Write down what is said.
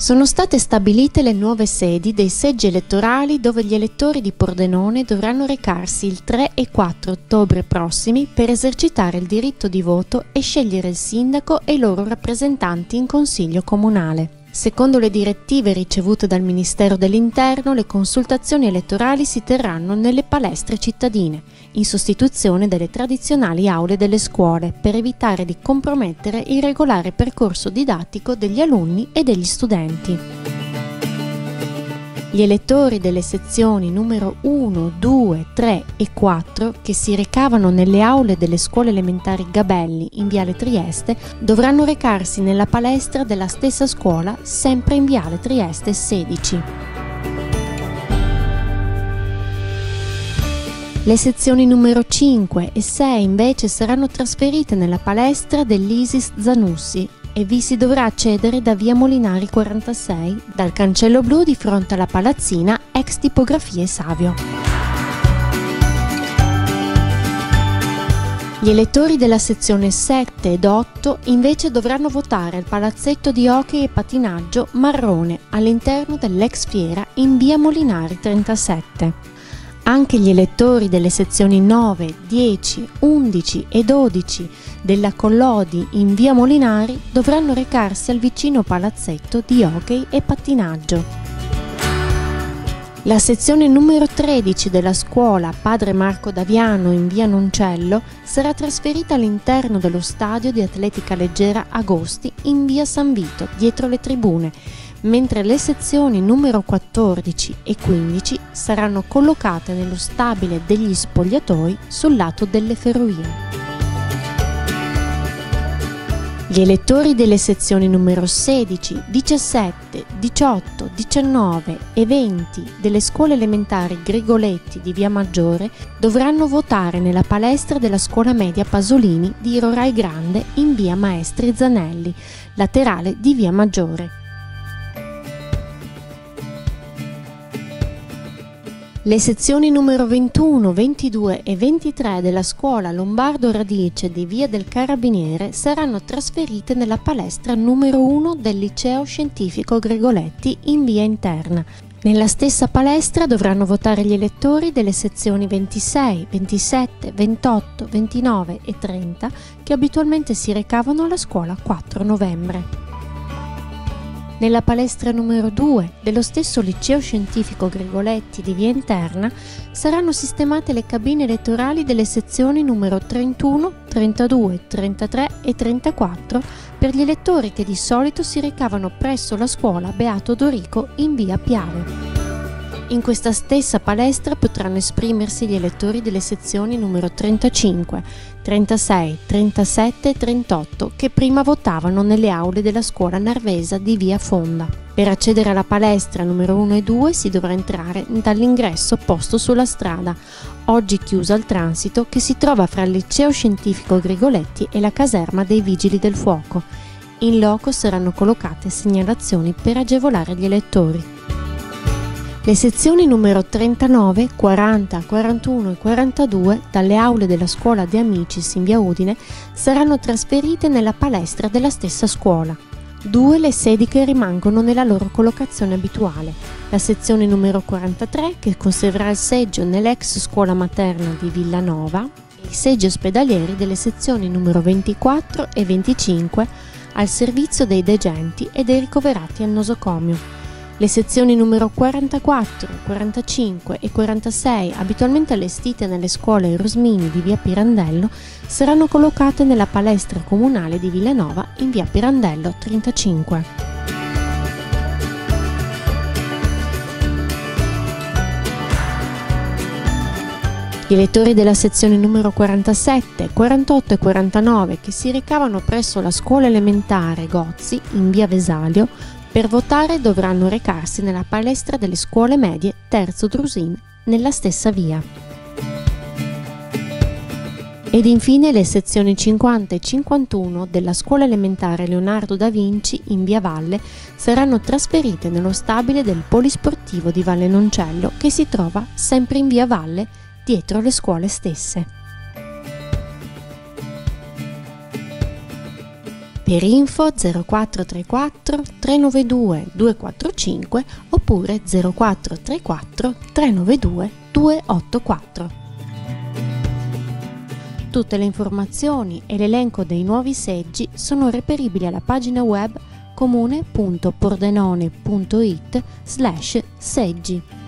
Sono state stabilite le nuove sedi dei seggi elettorali dove gli elettori di Pordenone dovranno recarsi il 3 e 4 ottobre prossimi per esercitare il diritto di voto e scegliere il sindaco e i loro rappresentanti in consiglio comunale. Secondo le direttive ricevute dal Ministero dell'Interno, le consultazioni elettorali si terranno nelle palestre cittadine, in sostituzione delle tradizionali aule delle scuole, per evitare di compromettere il regolare percorso didattico degli alunni e degli studenti. Gli elettori delle sezioni numero 1, 2, 3 e 4 che si recavano nelle aule delle scuole elementari Gabelli in Viale Trieste dovranno recarsi nella palestra della stessa scuola sempre in Viale Trieste 16. Le sezioni numero 5 e 6 invece saranno trasferite nella palestra dell'Isis Zanussi e vi si dovrà accedere da via Molinari 46, dal cancello blu di fronte alla palazzina ex tipografie Savio. Gli elettori della sezione 7 ed 8 invece dovranno votare al palazzetto di hockey e patinaggio Marrone all'interno dell'ex fiera in via Molinari 37. Anche gli elettori delle sezioni 9, 10, 11 e 12 della Collodi in via Molinari dovranno recarsi al vicino palazzetto di hockey e pattinaggio. La sezione numero 13 della scuola Padre Marco Daviano in via Noncello sarà trasferita all'interno dello stadio di atletica leggera Agosti in via San Vito, dietro le tribune, mentre le sezioni numero 14 e 15 saranno collocate nello stabile degli spogliatoi sul lato delle ferrovie. Gli elettori delle sezioni numero 16, 17, 18, 19 e 20 delle scuole elementari Grigoletti di Via Maggiore dovranno votare nella palestra della scuola media Pasolini di Rorai Grande in via Maestri Zanelli, laterale di Via Maggiore. Le sezioni numero 21, 22 e 23 della scuola Lombardo Radice di Via del Carabiniere saranno trasferite nella palestra numero 1 del Liceo Scientifico Grigoletti in via Interna. Nella stessa palestra dovranno votare gli elettori delle sezioni 26, 27, 28, 29 e 30 che abitualmente si recavano alla scuola 4 novembre. Nella palestra numero 2 dello stesso Liceo Scientifico Grigoletti di via Interna saranno sistemate le cabine elettorali delle sezioni numero 31, 32, 33 e 34 per gli elettori che di solito si recavano presso la scuola Beato Dorico in via Piave. In questa stessa palestra potranno esprimersi gli elettori delle sezioni numero 35, 36, 37 e 38 che prima votavano nelle aule della scuola Narvesa di via Fonda. Per accedere alla palestra numero 1 e 2 si dovrà entrare dall'ingresso posto sulla strada, oggi chiuso al transito, che si trova fra il Liceo Scientifico Grigoletti e la caserma dei Vigili del Fuoco. In loco saranno collocate segnalazioni per agevolare gli elettori. Le sezioni numero 39, 40, 41 e 42 dalle aule della scuola De Amicis in via Udine saranno trasferite nella palestra della stessa scuola. 2 le sedi che rimangono nella loro collocazione abituale. La sezione numero 43 che conserverà il seggio nell'ex scuola materna di Villanova e i seggi ospedalieri delle sezioni numero 24 e 25 al servizio dei degenti e dei ricoverati al nosocomio. Le sezioni numero 44, 45 e 46, abitualmente allestite nelle scuole Rosmini di via Pirandello, saranno collocate nella palestra comunale di Villanova in via Pirandello 35. Gli elettori della sezione numero 47, 48 e 49 che si recavano presso la scuola elementare Gozzi in via Vesalio per votare dovranno recarsi nella palestra delle scuole medie Terzo Drusin nella stessa via. Ed infine le sezioni 50 e 51 della scuola elementare Leonardo da Vinci in via Valle saranno trasferite nello stabile del Polisportivo di Valle Noncello che si trova sempre in via Valle dietro le scuole stesse. Per info 0434 392 245 oppure 0434 392 284. Tutte le informazioni e l'elenco dei nuovi seggi sono reperibili alla pagina web comune.pordenone.it/seggi.